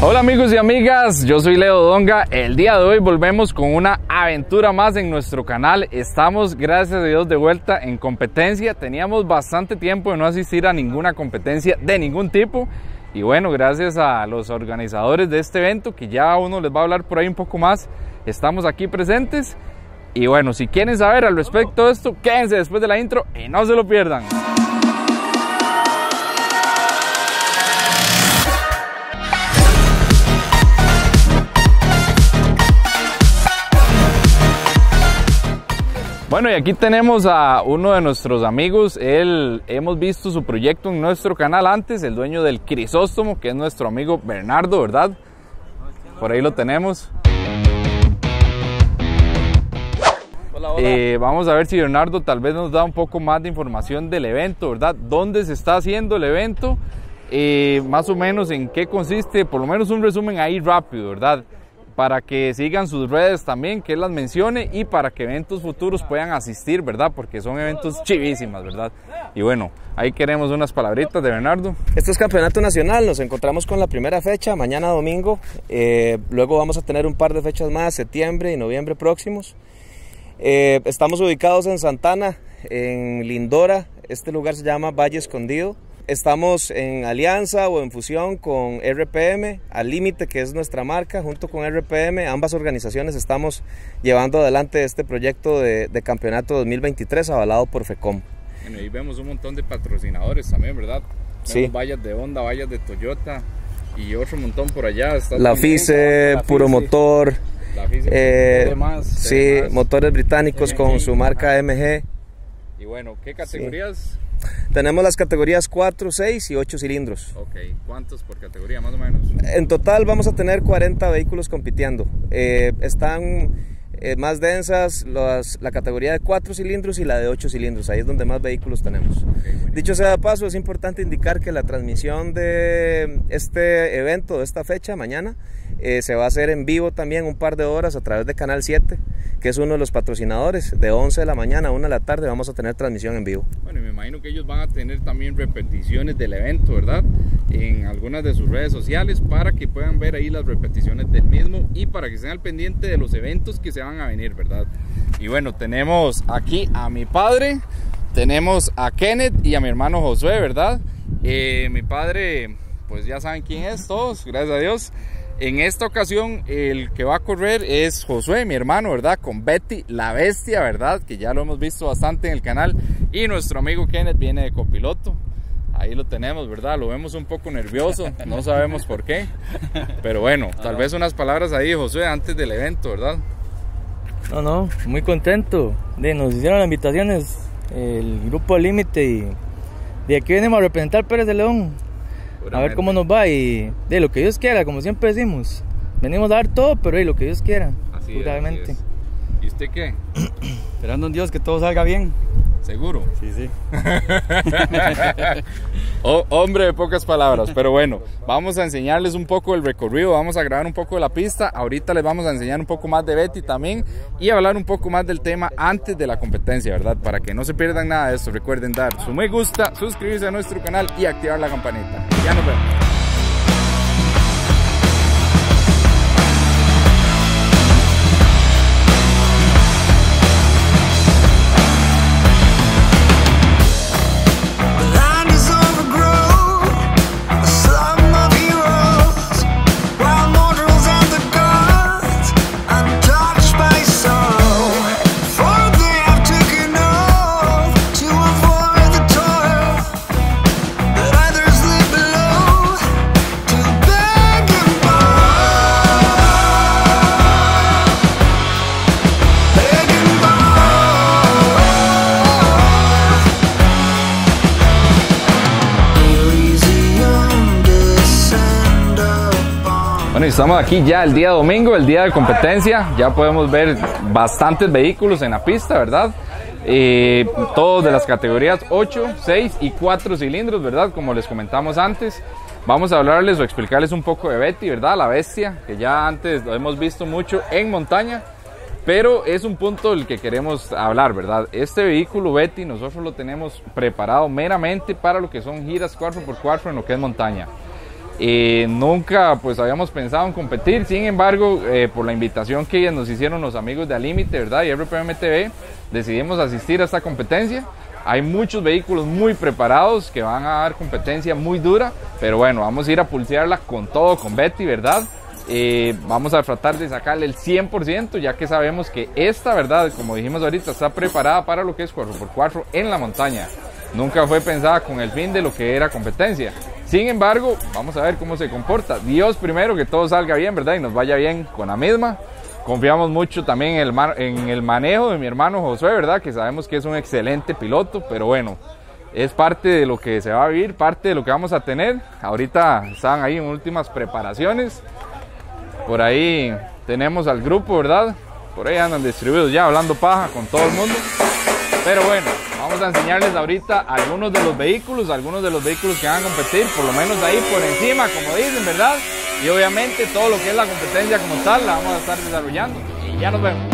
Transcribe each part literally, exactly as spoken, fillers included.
Hola amigos y amigas, yo soy Leo Donga. El día de hoy volvemos con una aventura más en nuestro canal. Estamos, gracias a Dios, de vuelta en competencia. Teníamos bastante tiempo de no asistir a ninguna competencia de ningún tipo. Y bueno, gracias a los organizadores de este evento, que ya uno les va a hablar por ahí un poco más, estamos aquí presentes. Y bueno, si quieren saber al respecto de esto, quédense después de la intro y no se lo pierdan. Bueno, y aquí tenemos a uno de nuestros amigos. Él, hemos visto su proyecto en nuestro canal antes, el dueño del Crisóstomo, que es nuestro amigo Bernardo, ¿verdad? Por ahí lo tenemos. Hola, hola. Eh, vamos a ver si Bernardo tal vez nos da un poco más de información del evento, ¿verdad? ¿Dónde se está haciendo el evento? Eh, más o menos en qué consiste, por lo menos un resumen ahí rápido, ¿verdad? Para que sigan sus redes también, que él las mencione, y para que eventos futuros puedan asistir, ¿verdad? Porque son eventos chivísimas, ¿verdad? Y bueno, ahí queremos unas palabritas de Bernardo. Este es Campeonato Nacional, nos encontramos con la primera fecha, mañana domingo. Eh, luego vamos a tener un par de fechas más, septiembre y noviembre próximos. Eh, estamos ubicados en Santana, en Lindora. Este lugar se llama Valle Escondido. Estamos en alianza o en fusión con R P M, Al Límite, que es nuestra marca, junto con R P M. Ambas organizaciones estamos llevando adelante este proyecto de, de campeonato dos mil veintitrés avalado por FECOM. Bueno, ahí vemos un montón de patrocinadores también, ¿verdad? Sí. Vallas de Honda, vallas de Toyota y otro montón por allá. Está la FICE, la Puro FICE. Motor, la FICE, eh, demás, sí, demás. Motores británicos con su marca M G. Y bueno, ¿qué categorías? Sí. Tenemos las categorías cuatro, seis y ocho cilindros. Ok, ¿cuántos por categoría más o menos? En total vamos a tener cuarenta vehículos compitiendo. Eh, están eh, más densas las, la categoría de cuatro cilindros y la de ocho cilindros. Ahí es donde más vehículos tenemos. Okay, bueno. Dicho sea de paso, es importante indicar que la transmisión de este evento, de esta fecha, mañana, eh, se va a hacer en vivo también un par de horas a través de Canal siete, que es uno de los patrocinadores. De once de la mañana a una de la tarde vamos a tener transmisión en vivo. Bueno, y me imagino que ellos van a tener también repeticiones del evento, ¿verdad? En algunas de sus redes sociales, para que puedan ver ahí las repeticiones del mismo y para que estén al pendiente de los eventos que se van a venir, ¿verdad? Y bueno, tenemos aquí a mi padre, tenemos a Kenneth y a mi hermano Josué, ¿verdad? Eh, mi padre, pues ya saben quién es todos, gracias a Dios. En esta ocasión el que va a correr es Josué, mi hermano, ¿verdad? Con Betty, la bestia, ¿verdad? Que ya lo hemos visto bastante en el canal. Y nuestro amigo Kenneth viene de copiloto. Ahí lo tenemos, ¿verdad? Lo vemos un poco nervioso, no sabemos por qué. Pero bueno, tal vez unas palabras ahí, Josué, antes del evento, ¿verdad? No, no, muy contento. De, nos hicieron las invitaciones el grupo Al Límite y de aquí venimos a representar Pérez de León. A ver cómo nos va y de lo que Dios quiera, como siempre decimos. Venimos a dar todo, pero de lo que Dios quiera. Así es, así es. ¿Y usted qué? Esperando en Dios que todo salga bien. ¿Seguro? Sí, sí. Oh, hombre de pocas palabras, pero bueno, vamos a enseñarles un poco el recorrido, vamos a grabar un poco de la pista. Ahorita les vamos a enseñar un poco más de Betty también y hablar un poco más del tema antes de la competencia, ¿verdad? Para que no se pierdan nada de esto. Recuerden dar su me gusta, suscribirse a nuestro canal y activar la campanita. Ya nos vemos. Bueno, estamos aquí ya el día domingo, el día de competencia. Ya podemos ver bastantes vehículos en la pista, ¿verdad? Eh, todos de las categorías ocho, seis y cuatro cilindros, ¿verdad? Como les comentamos antes. Vamos a hablarles o explicarles un poco de Betty, ¿verdad? La bestia, que ya antes lo hemos visto mucho en montaña, pero es un punto del que queremos hablar, ¿verdad? Este vehículo Betty nosotros lo tenemos preparado meramente para lo que son giras cuatro por cuatro en lo que es montaña. Eh, nunca pues habíamos pensado en competir, sin embargo, eh, por la invitación que nos hicieron los amigos de Alímite, ¿verdad? Y R P M T V, decidimos asistir a esta competencia. Hay muchos vehículos muy preparados que van a dar competencia muy dura, pero bueno, vamos a ir a pulsearla con todo, con Betty, ¿verdad? Eh, vamos a tratar de sacarle el cien por ciento, ya que sabemos que esta, ¿verdad? Como dijimos ahorita, está preparada para lo que es cuatro por cuatro en la montaña. Nunca fue pensada con el fin de lo que era competencia. Sin embargo, vamos a ver cómo se comporta. Dios primero, que todo salga bien, ¿verdad? Y nos vaya bien con la misma. Confiamos mucho también en el, en el manejo de mi hermano Josué, ¿verdad? Que sabemos que es un excelente piloto, pero bueno, es parte de lo que se va a vivir, parte de lo que vamos a tener. Ahorita están ahí en últimas preparaciones. Por ahí tenemos al grupo, ¿verdad? Por ahí andan distribuidos ya, hablando paja con todo el mundo. Pero bueno, vamos a enseñarles ahorita algunos de los vehículos, algunos de los vehículos que van a competir, por lo menos ahí por encima, como dicen, ¿verdad? Y obviamente todo lo que es la competencia como tal la vamos a estar desarrollando. Y ya nos vemos.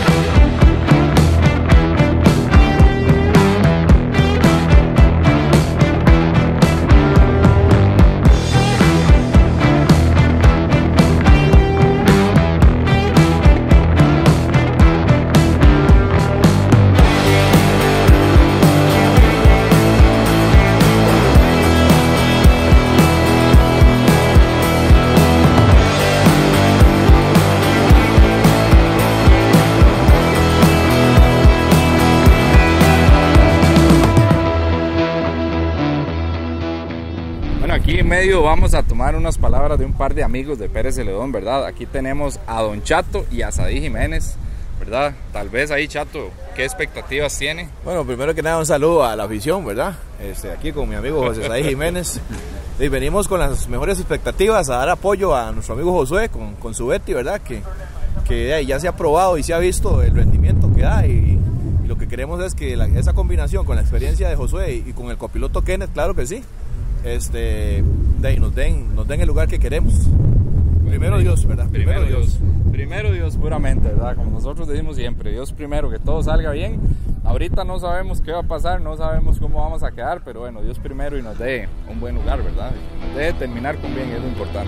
Aquí en medio vamos a tomar unas palabras de un par de amigos de Pérez Celedón, ¿verdad? Aquí tenemos a Don Chato y a Sadí Jiménez, ¿verdad? Tal vez ahí, Chato, ¿qué expectativas tiene? Bueno, primero que nada un saludo a la afición, ¿verdad? Este, aquí con mi amigo José Sadí Jiménez. Y venimos con las mejores expectativas a dar apoyo a nuestro amigo Josué con, con su Betty, ¿verdad? Que, que ya se ha probado y se ha visto el rendimiento que da y, y lo que queremos es que la, esa combinación con la experiencia de Josué y, y con el copiloto Kenneth, claro que sí. Este, de ahí nos den, nos den el lugar que queremos. Primero Dios, ¿verdad? Primero, primero Dios. Dios. Primero Dios, puramente, ¿verdad? Como nosotros decimos siempre, Dios primero, que todo salga bien. Ahorita no sabemos qué va a pasar, no sabemos cómo vamos a quedar, pero bueno, Dios primero y nos dé un buen lugar, ¿verdad? Y nos dé terminar con bien, es lo importante.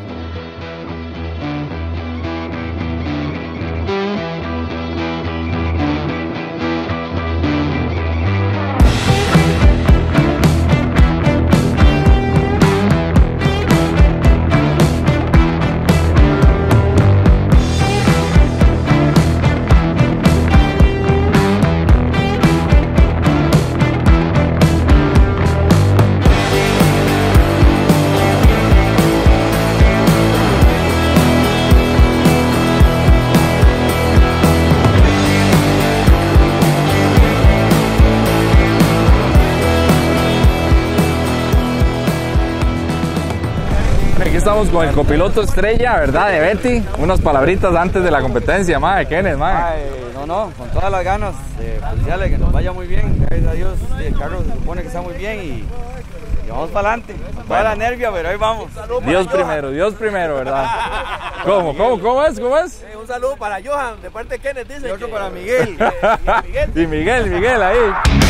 Aquí estamos con el copiloto estrella, ¿verdad? De Betty. Unas palabritas antes de la competencia, madre, Kenneth, madre. No, no, con todas las ganas de desearle que nos vaya muy bien. Gracias a Dios, el carro se supone que está muy bien y, y vamos para adelante. Con toda la nervia, pero ahí vamos. Dios primero, Dios primero, ¿verdad? ¿Cómo, cómo, cómo es, cómo es? Eh, un saludo para Johan, de parte de Kenneth, dice. Y otro que, para Miguel. Y Miguel. Y Miguel, Miguel, ahí.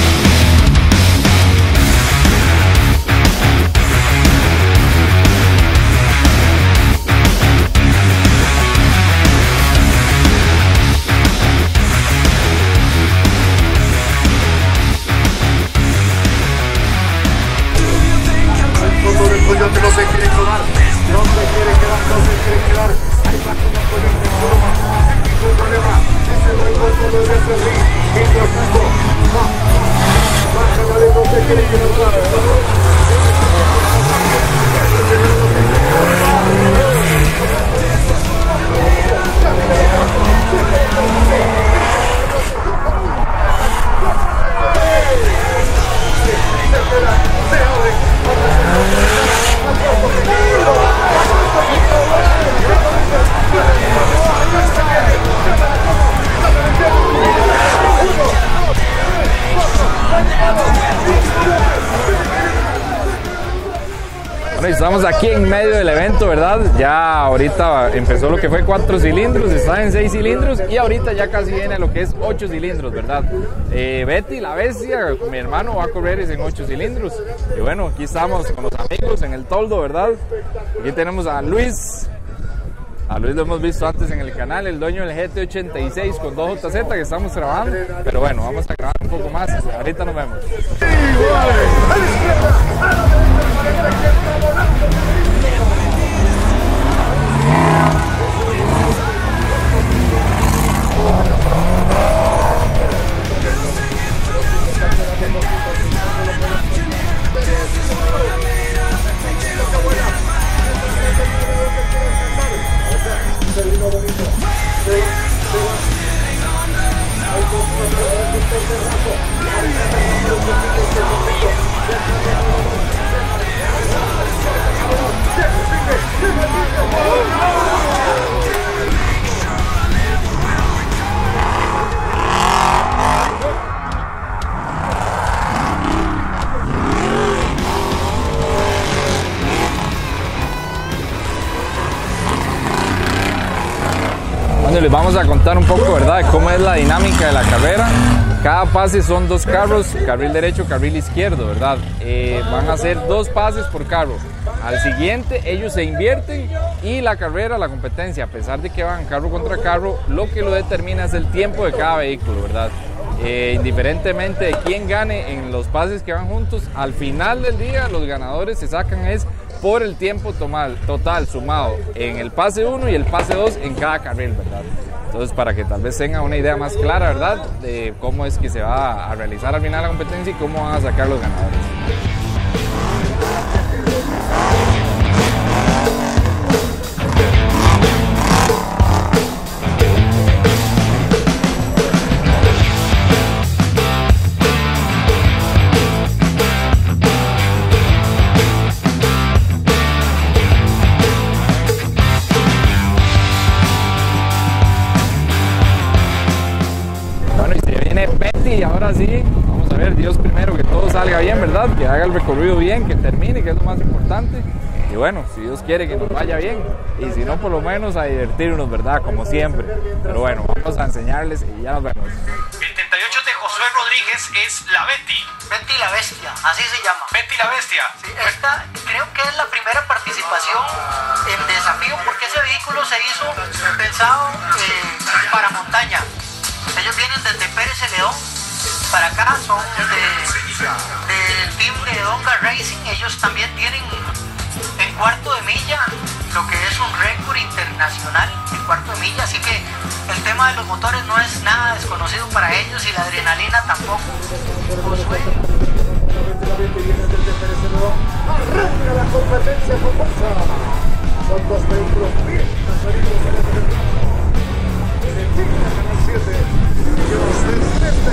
No se quiere quedar, no se quiere quedar, no se quiere quedar. Ahí va con el pollo de forma, sin ningún problema. Es el recuerdo de ese ring. Mientras tanto, va, va, va, no se quiere quedar. Thank you. estamos aquí en medio del evento, ¿verdad? Ya ahorita empezó lo que fue cuatro cilindros, está en seis cilindros y ahorita ya casi viene lo que es ocho cilindros, ¿verdad? Eh, Betty, la bestia, mi hermano va a correr en ocho cilindros. Y bueno, aquí estamos con los amigos en el toldo, ¿verdad? Aquí tenemos a Luis. A Luis lo hemos visto antes en el canal, el dueño del G T ochenta y seis con dos J Z que estamos trabajando. Pero bueno, vamos a grabar un poco más. Ahorita nos vemos. Bueno, les vamos a contar un poco, ¿verdad?, de cómo es la dinámica de la carrera. Cada pase son dos carros, carril derecho, carril izquierdo, ¿verdad? Eh, van a ser dos pases por carro. Al siguiente ellos se invierten y la carrera, la competencia, a pesar de que van carro contra carro, lo que lo determina es el tiempo de cada vehículo, ¿verdad? Eh, indiferentemente de quién gane en los pases que van juntos, al final del día los ganadores se sacan es por el tiempo total, total sumado en el pase uno y el pase dos en cada carril, ¿verdad? Entonces, para que tal vez tengan una idea más clara, ¿verdad?, de cómo es que se va a realizar al final la competencia y cómo van a sacar los ganadores. Y ahora sí, vamos a ver, Dios primero, que todo salga bien, ¿verdad? Que haga el recorrido bien, que termine, que es lo más importante. Y bueno, si Dios quiere que nos vaya bien, y si no, por lo menos a divertirnos, ¿verdad? Como siempre. Pero bueno, vamos a enseñarles y ya nos vemos. El treinta y ocho de Josué Rodríguez es la Betty. Betty la Bestia, así se llama. Betty la Bestia. Sí, esta creo que es la primera participación en desafío porque ese vehículo se hizo pensado eh, para montaña. Ellos vienen desde Pérez Celedón para acá, son de, del team de Donga Racing. Ellos también tienen en cuarto de milla lo que es un récord internacional en cuarto de milla, así que el tema de los motores no es nada desconocido para ellos y la adrenalina tampoco. Arranca la competencia con fuerza. Son dos vehículos bien salidos en este mercado. En el Tigre Canal siete, ellos desde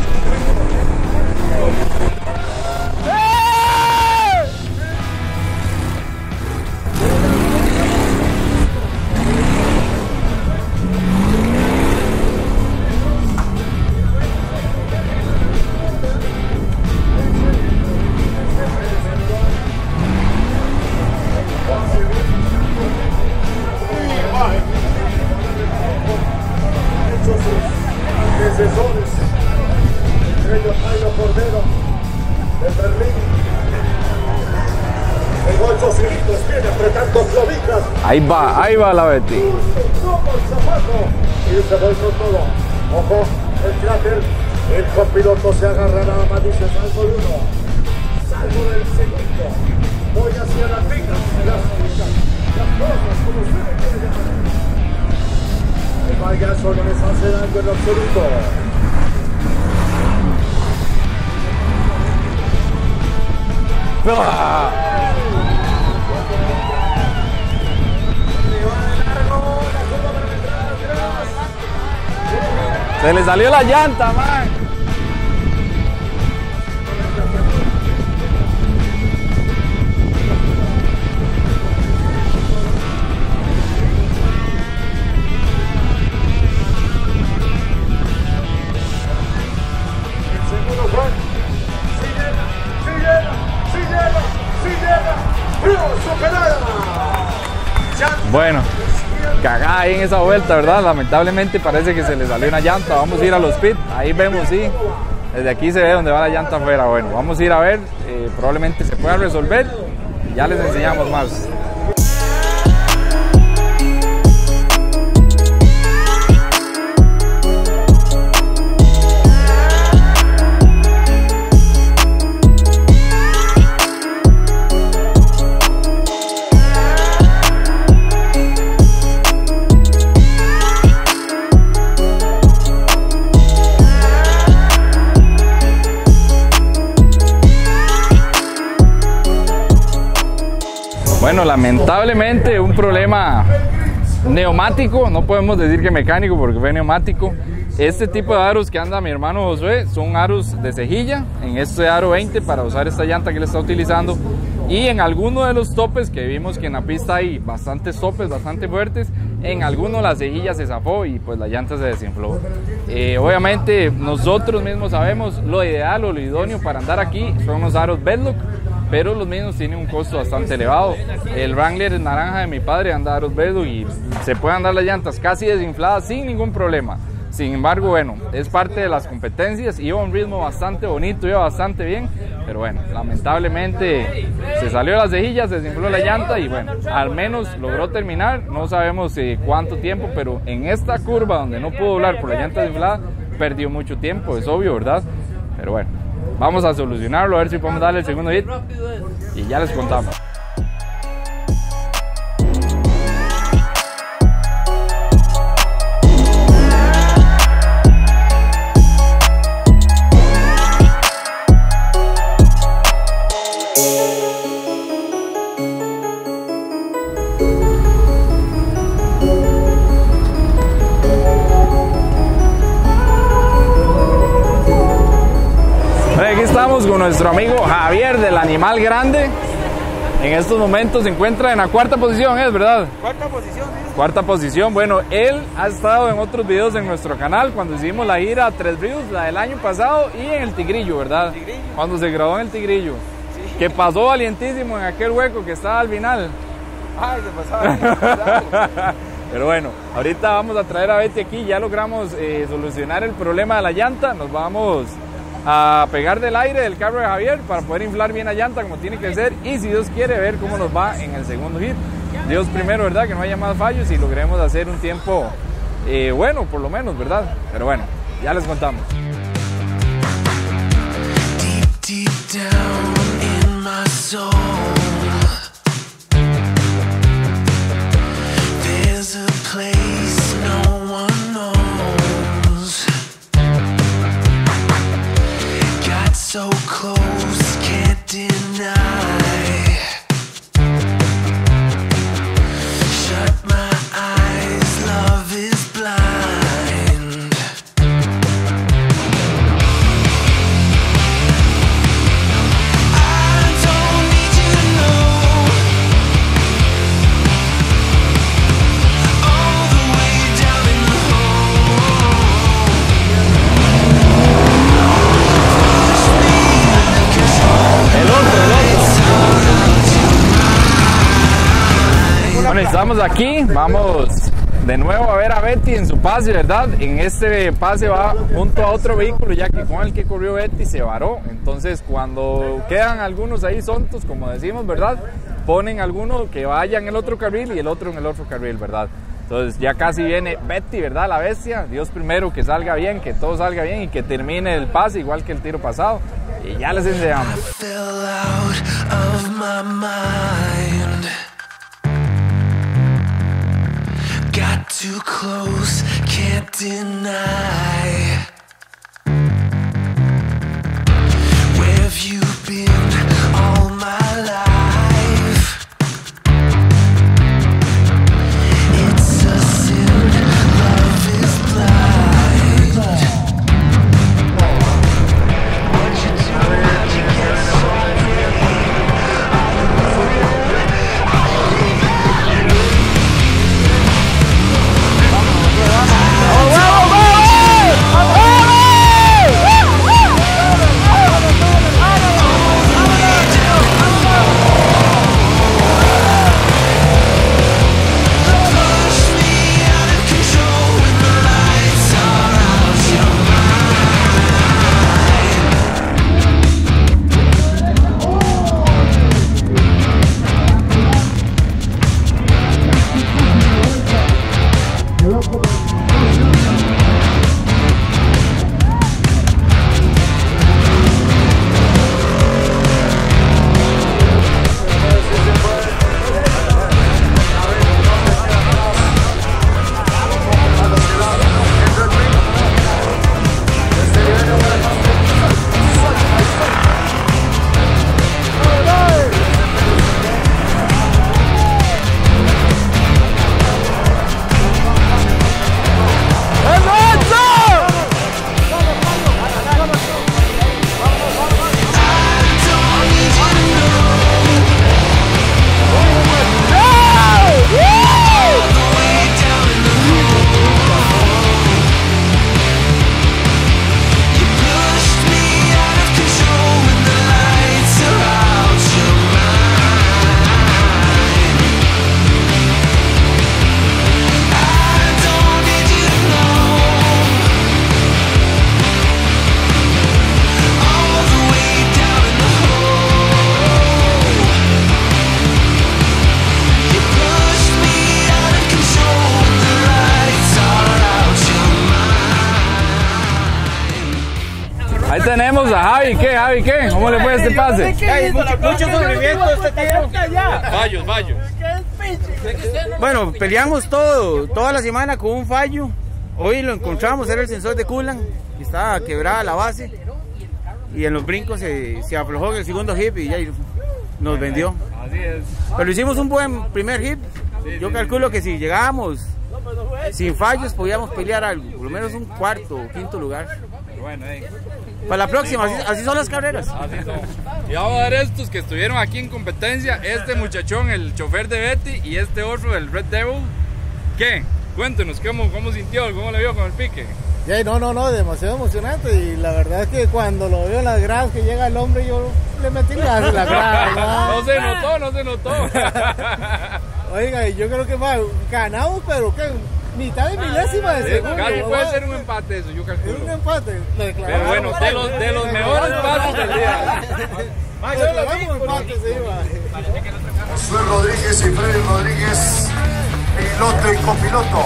antecesores, entre ellos Jairo Cordero de Berlín. El ocho cilindros viene apretando clavijas. Ahí va, ahí va la Betty. Como el zapato y se va con todo. Ojo, el cráter, el copiloto se agarra nada más, dice salgo de uno, salgo del segundo, voy hacia la tica, las cosas como ustedes quieren llamar. El payaso no les hace daño en absoluto. ¡Ah! Se le salió la llanta, man. Si llega, si llega, si llega, si llega. Bueno, cagada ahí en esa vuelta, ¿verdad? Lamentablemente parece que se le salió una llanta. Vamos a ir a los pits, ahí vemos, sí. Desde aquí se ve donde va la llanta afuera. Bueno, vamos a ir a ver, eh, probablemente se pueda resolver y ya les enseñamos más. Bueno, lamentablemente un problema neumático, no podemos decir que mecánico porque fue neumático. Este tipo de aros que anda mi hermano Josué son aros de cejilla, en este aro veinte para usar esta llanta que él está utilizando. Y en alguno de los topes, que vimos que en la pista hay bastantes topes, bastante fuertes, en alguno la cejilla se zafó y pues la llanta se desinfló. Eh, obviamente nosotros mismos sabemos lo ideal o lo idóneo para andar aquí son los aros Bedlock, pero los mismos tienen un costo bastante elevado. El Wrangler naranja de mi padre anda aros Bedlock y se pueden andar las llantas casi desinfladas sin ningún problema. Sin embargo, bueno, es parte de las competencias, iba a un ritmo bastante bonito, iba bastante bien, pero bueno, lamentablemente se salió la cejilla, se desinfló la llanta y bueno, al menos logró terminar, no sabemos eh, cuánto tiempo, pero en esta curva donde no pudo doblar por la llanta desinflada, perdió mucho tiempo, es obvio, ¿verdad? Pero bueno, vamos a solucionarlo, a ver si podemos darle el segundo hit y ya les contamos. Estamos con nuestro amigo Javier del Animal Grande. En estos momentos se encuentra en la cuarta posición, ¿es verdad? Cuarta posición, ¿eh? Cuarta posición. Bueno, él ha estado en otros videos en nuestro canal cuando hicimos la gira a Tres Ríos, la del año pasado, y en el Tigrillo, ¿verdad? Tigrillo. Cuando se graduó en el Tigrillo. Sí. Que pasó valientísimo en aquel hueco que estaba al final. Ay, se pasaba. Pero bueno, ahorita vamos a traer a Betty aquí. Ya logramos eh, solucionar el problema de la llanta. Nos vamos a pegar del aire del carro de Javier para poder inflar bien la llanta como tiene que ser y si Dios quiere ver cómo nos va en el segundo hit. Dios primero, ¿verdad? Que no haya más fallos y logremos hacer un tiempo eh, bueno, por lo menos, ¿verdad? Pero bueno, ya les contamos. Deep, deep down in my soul, there's a place no one knows. So close, can't deny. Shut my eyes, love is blind. I don't need you to know. All the way down in the Bueno, estamos aquí, vamos de nuevo a ver a Betty en su pase, ¿verdad? En este pase va junto a otro vehículo, ya que con el que corrió Betty se varó. Entonces, cuando quedan algunos ahí sontos, como decimos, ¿verdad? Ponen alguno que vaya en el otro carril y el otro en el otro carril, ¿verdad? Entonces, ya casi viene Betty, ¿verdad? La bestia. Dios primero, que salga bien, que todo salga bien y que termine el pase igual que el tiro pasado. Y ya les enseñamos. Got too close, can't deny. Where have you been all my life? It's a sin, love is blind. What you doing to get so ¡Vamos! ¡Vamos! ¡Vamos! Ahí tenemos a Javi. ¿Qué, Javi? ¿Qué? ¿Cómo le fue este pase? Hey, mucho, mucho sufrimiento este tiro. Fallos, fallos. Bueno, peleamos todo, toda la semana con un fallo. Hoy lo encontramos, era el sensor de coolant, que estaba quebrada la base. Y en los brincos se, se aflojó en el segundo hit y ya nos vendió. Así es. Pero hicimos un buen primer hit. Yo calculo que si llegábamos sin fallos podíamos pelear algo, por lo menos un cuarto o quinto lugar. Bueno, eh. Para la próxima, así, así son las carreras. Así son. Y vamos a ver estos que estuvieron aquí en competencia. Este muchachón, el chofer de Betty, y este otro, el Red Devil. ¿Qué? Cuéntenos, ¿cómo, cómo sintió? ¿Cómo le vio con el pique? Yeah, no, no, no, demasiado emocionante. Y la verdad es que cuando lo veo en las gradas que llega el hombre, yo le metí gas en la grada. ¿no? No se notó, no se notó. Oiga, yo creo que más ganamos, pero que mitad de milésima de segundo. Casi puede ser un empate eso, yo calculo. Es un empate. Pero bueno, de los, de los mejores pasos del día. Declaramos empate, se iba. Josué Rodríguez y Freddy Rodríguez, piloto y copiloto.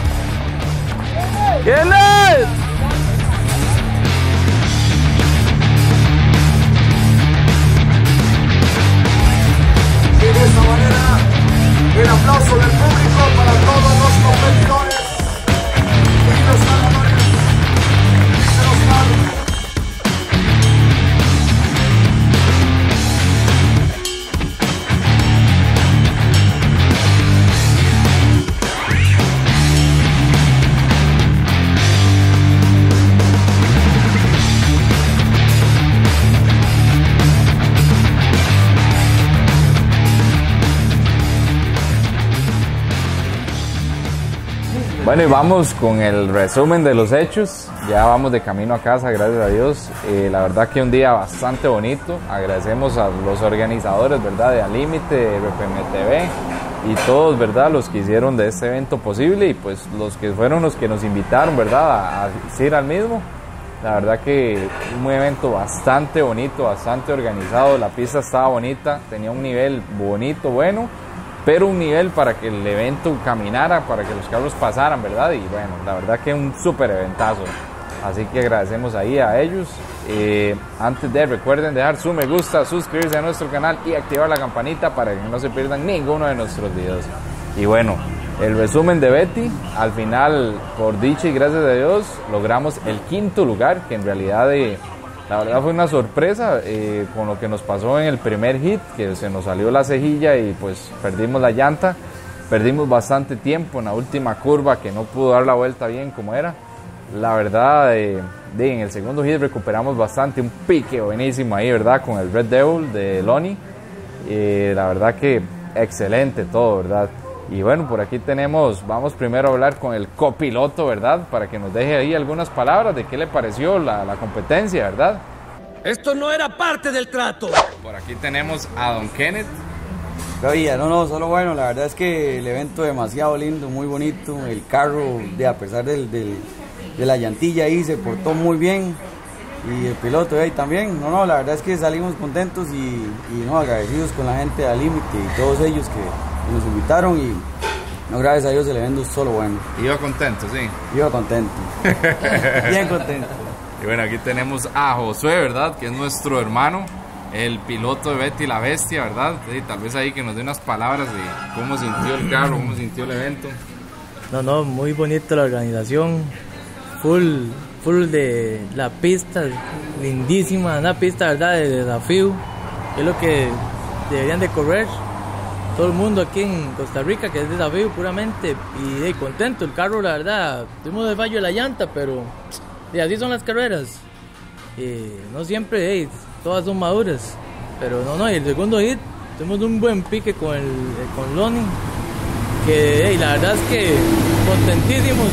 ¿Quién es? Y de esta manera, el aplauso del público para todos los competidores y los ganadores. Se los dan. Bueno, y vamos con el resumen de los hechos. Ya vamos de camino a casa, gracias a Dios. Eh, la verdad que un día bastante bonito. Agradecemos a los organizadores, ¿verdad? De Al Límite, de R P M T V y todos, ¿verdad? Los que hicieron de este evento posible y pues los que fueron los que nos invitaron, ¿verdad? A, a ir al mismo. La verdad que un evento bastante bonito, bastante organizado. La pista estaba bonita, tenía un nivel bonito, bueno. Pero un nivel para que el evento caminara, para que los carros pasaran, ¿verdad? Y bueno, la verdad que un súper eventazo. Así que agradecemos ahí a ellos. Eh, antes de, recuerden dejar su me gusta, suscribirse a nuestro canal y activar la campanita para que no se pierdan ninguno de nuestros videos. Y bueno, el resumen de Betty, al final, por dicha y gracias a Dios, logramos el quinto lugar, que en realidad... de La verdad fue una sorpresa eh, con lo que nos pasó en el primer hit, que se nos salió la cejilla y pues perdimos la llanta, perdimos bastante tiempo en la última curva que no pudo dar la vuelta bien como era. La verdad, eh, de, en el segundo hit recuperamos bastante, un pique buenísimo ahí, ¿verdad? Con el Red Devil de Lonnie. Eh, la verdad que excelente todo, ¿verdad? Y bueno, por aquí tenemos, vamos primero a hablar con el copiloto, ¿verdad? Para que nos deje ahí algunas palabras de qué le pareció la, la competencia, ¿verdad? Esto no era parte del trato. Por aquí tenemos a Don Kenneth. Todavía, no, no, solo bueno, la verdad es que el evento demasiado lindo, muy bonito. El carro, de, a pesar del, del, de la llantilla ahí, se portó muy bien. Y el piloto ahí también, no, no, la verdad es que salimos contentos y, y no, agradecidos con la gente de Al Límite y todos ellos que nos invitaron y no, gracias a Dios el evento es solo bueno. Iba contento, sí. Iba contento. Bien contento. Y bueno, aquí tenemos a Josué, ¿verdad? Que es nuestro hermano, el piloto de Betty la Bestia, ¿verdad? Sí, tal vez ahí que nos dé unas palabras de cómo sintió el carro, cómo sintió el evento. No, no, muy bonita la organización, full, full de la pista, lindísima, una pista, ¿verdad? De desafío, es lo que deberían de correr todo el mundo aquí en Costa Rica, que es desafío puramente, y hey, contento, el carro la verdad, tuvimos el fallo de la llanta, pero y así son las carreras, y no siempre, hey, todas son maduras, pero no, no, y el segundo hit, tuvimos un buen pique con, el, con Lonnie, que hey, la verdad es que contentísimos,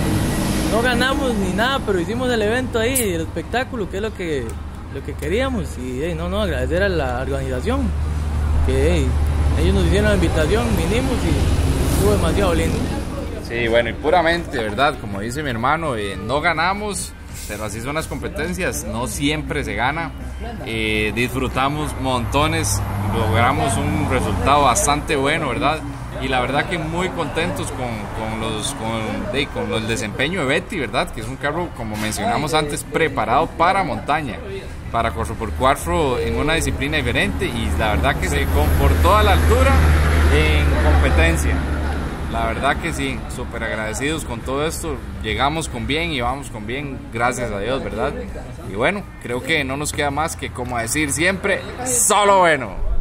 no ganamos ni nada, pero hicimos el evento ahí, el espectáculo, que es lo que, lo que queríamos, y hey, no, no, agradecer a la organización, que hey, ellos nos hicieron la invitación, vinimos y estuvo demasiado lindo. Sí, bueno, y puramente, ¿verdad? Como dice mi hermano, eh, no ganamos, pero así son las competencias, no siempre se gana. Eh, disfrutamos montones, logramos un resultado bastante bueno, ¿verdad? y la verdad que muy contentos con, con, los, con, de, con el desempeño de Betty, ¿verdad? Que es un carro, como mencionamos antes, preparado para montaña, para cuatro por cuatro en una disciplina diferente, y la verdad que se comportó a la altura en competencia. La verdad que sí, súper agradecidos con todo esto, llegamos con bien y vamos con bien, gracias a Dios, ¿verdad? Y bueno, creo que no nos queda más que como decir siempre, solo bueno.